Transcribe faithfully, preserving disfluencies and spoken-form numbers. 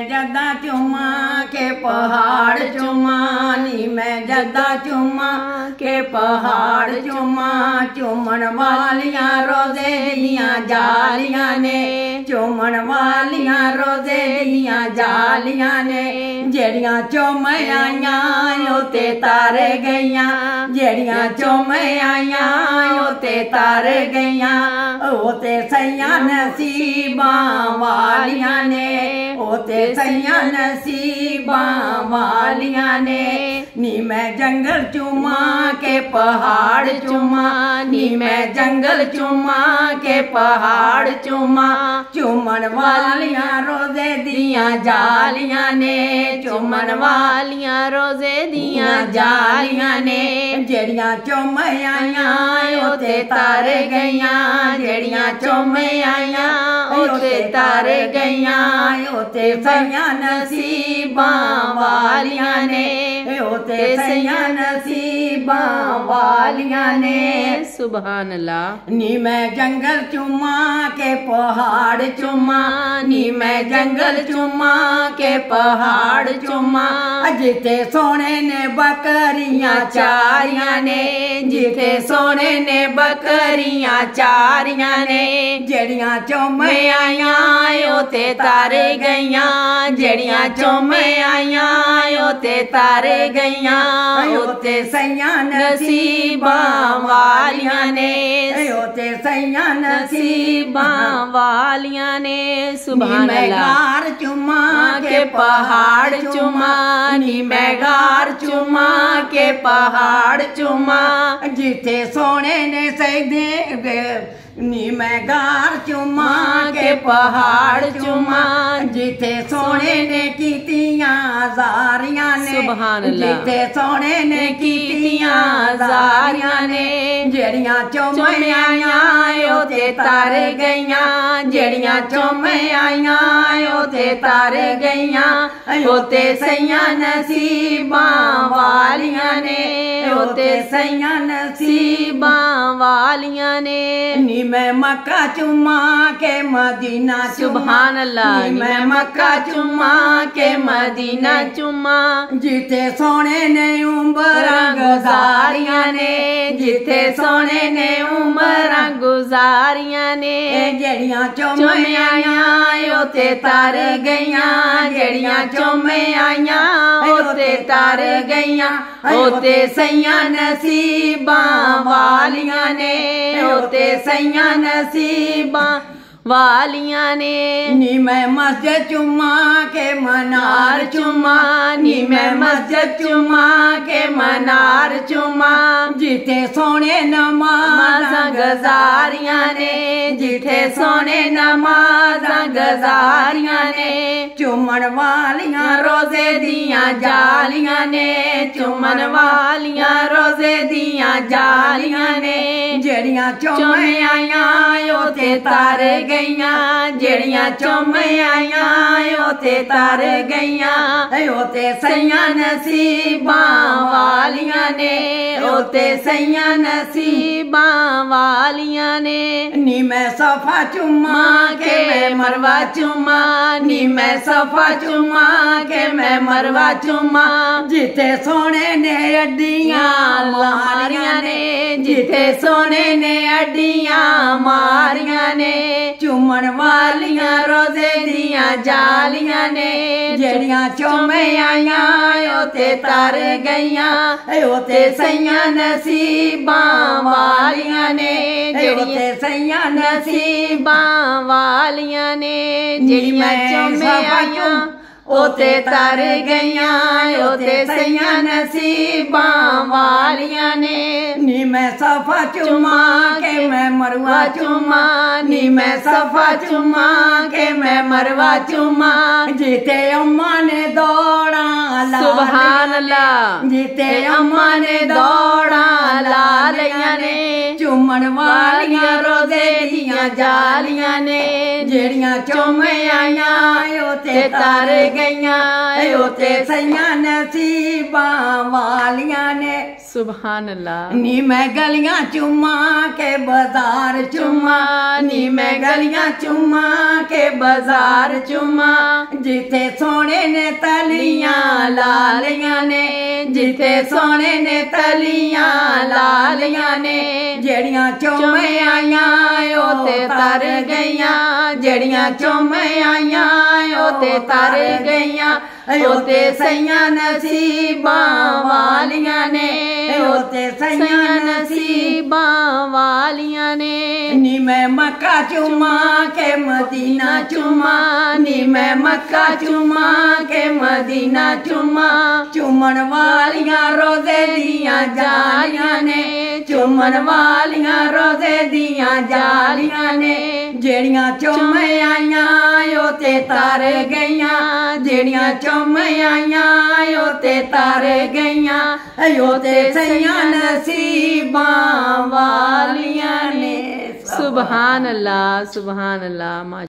जदा चुमा के पहाड़ चुमा नी मैं जदा चुमा के पहाड़ चुमा चुमन वालियां रोजे दियां जालियां ने चुमन वालियां रोजे दियां जालियां ने जेड़ियां चुम आइयां ओते तारे गईयां जेड़ियां चुम आइयां ओते तारे गईयां ओते सैया नसीबां वालियां ने ओते सैया नसीबां वालियां ने नी मैं जंगल चुमा के पहाड़ चुमा नी मैं जंगल चुमा के पहाड़ चुमा चुमन वालियां रोजे दियां जालियां ने चुमन वालियां रोजे दियां जालियां ने जेड़ियां चुम आइयां ओते तारे गईयां जेड़ियां चुम आइयां ओते तारे गईयां ओते सैया नसीबां वालियां ने ओते सैया नसीबां वालियां ने सुभान अल्लाह। नी मैं जंगल चुमा के पहाड़ चुमा नी मैं जंगल चुमा के पहाड़ चुमा जिथे सोने ने बकरियां चारियां ने जिथे सोने ने बकरियां चारियां ने जेड़ियां चुम आइयां ओते तारे गईयां जेड़ियां चुम आइयां ओते तारे गईयां ओते सैया नसीबां वालियां ने ओते सैया नसीबां वालियां ने सुभान अल्लाह। चुमा के पहाड़ चुमा नी मैं गार चुमा के पहाड़ चुमा जिथे सोने ने सैदे नी मैं गार चुमा के पहाड़ चुमा जिथे सोने ने कीतियां जारियां ने सुभान अल्लाह। जिथे सोने ने कीतियां जारियां ने जेड़ियां चुम आइयां ओते तारे गईयां जेड़ियां चुम आइयां ओते तारे गईयां ओते सैया नसीबां वालियां ने ओते सैया नसीबां वालियां ने नी मैं मक्का चुमा के मदीना सुभान अल्लाह। मैं मक्का चुमा के मदीना चुमा जिथे सोने ने उम्रां गुजारियां ने जिथे सोने ने उम्रां गुजारियां ने जेड़ियां चुम आइयां ओते तारे गईयां जेड़ियां चुम आइयां ओते तारे गईयां ओते सैया नसीबां वालियां ने ओते सैया नसीबां वालियां ने नी मैं मस्जिद चुमा के मनार चुमा नी मैं मस्जिद चुमा के मनार चुमा जिथे सोने नमाज़ां गुजारियां ने जिथे सोने नमाज़ां गुजारियां ने चुमन वालियां रोजे दियां जालियां ने चुमन वालियां रोजे दियां जालियां ने जेड़ियां चुम आइयां ओते तारे गईयां जेड़ियां चुम आइयां ओते तारे गईयां ओते सैया नसीबां वालियां ने ओते सैया नसीबां वालियां ने नी मैं सफा चुमा के मैं मरवा चुमा नी मैं सफा चुमा के मैं मरवा चुमा जिथे सोने ने अड्डियां मारियां ने जिथे सोने ने अड्डियां मारियां ने चुमन वालियां रोजे दियां जालियां ने जेड़ियां चुम आइयां ओते तारे गईयां ओते सैया नसीबां वालियां ने जेड़ियां सैया नसीबां वालियां ने जेड़ियां चुम आइयां ओते तारे गईयां ओते सैया नसीबां वालियां ने नी मैं सफा चुमा के मैं मरवा चुमा नी मैं सफा चुमा के मैं मरवा चुमा जिथे अम्मा ने दौड़ा सुभान अल्लाह। जिथे अम्मा ने दौड़ा ला लियां ने चुमन वालियां रोजे दियां जालियां ने जेड़ियां चुम आइयां ओते तारे ਗਈਆਂ ਉਤੇ ਸਈਆਂ ਨਸੀਬਾਂ ਵਾਲੀਆਂ ਨੇ ਸੁਭਾਨ ਅੱਲਾ ਨੀ ਮੈਂ ਗਲੀਆਂ ਚੁੰਮਾ ਕੇ ਬਾਜ਼ਾਰ ਚੁੰਮਾ ਨੀ ਮੈਂ ਗਲੀਆਂ ਚੁੰਮਾ ਕੇ ਬਾਜ਼ਾਰ ਚੁੰਮਾ ਜਿੱਥੇ ਸੋਹਣੇ ਨੇ ਤਲੀਆਂ ਲਾਲੀਆਂ ਨੇ ਜਿੱਥੇ ਸੋਹਣੇ ਨੇ ਤਲੀਆਂ ਲਾਲੀਆਂ ਨੇ ਜਿਹੜੀਆਂ ਚੁੰਮੇ ਆਈਆਂ ਉਹ ਤੇ ਤਰ ਗਈਆਂ ਜਿਹੜੀਆਂ ਚੁੰਮੇ ਆਈਆਂ ਉਹ ਤੇ ਤਰ ਗਈਆਂ ਉਹ ਤੇ ਸਈਆਂ ਨਸੀਬਾਂ ਵਾਲੀਆਂ ਨੇ ਉਹ ਤੇ ਸਈਆਂ ਨਸੀਬਾਂ ਵਾਲੀਆਂ ਨੇ ਨੀ ਮੈਂ ਮੱਕਾ ਚੁੰਮਾ ਕੇ ਮਦੀਨਾ ਚੁੰਮਾ ਨੀ ਮੈਂ ਮੱਕਾ ਚੁੰਮਾ ਕੇ ਮਦੀਨਾ ਚੁੰਮਾ ਚੁੰਮਣ ਵਾਲੀਆਂ ਰੋਜ਼ੇ ਦੀਆਂ ਜਾਲੀਆਂ ਨੇ ਚੁੰਮਣ ਵਾਲੀਆਂ ਰੋਜ਼ੇ ਦੀਆਂ ਜਾਲੀਆਂ ਨੇ ਜਿਹੜੀਆਂ ਚੁੰਮੇ ਆਈਆਂ ਉਹ ਤੇ ਤਰ ਗਈਆਂ ਜਿਹੜੀਆਂ ਚੁੰਮੇ ਆਈਆਂ ਉਹ ਤੇ ਤਰ ਗਈਆਂ ਉਹ ਤੇ ਸਈਆਂ ਨਸੀਬਾਂ ਵਾਲੀਆਂ ਨੇ ਸੁਭਾਨ ਅੱਲਾ ਸੁਭਾਨ ਅੱਲਾ।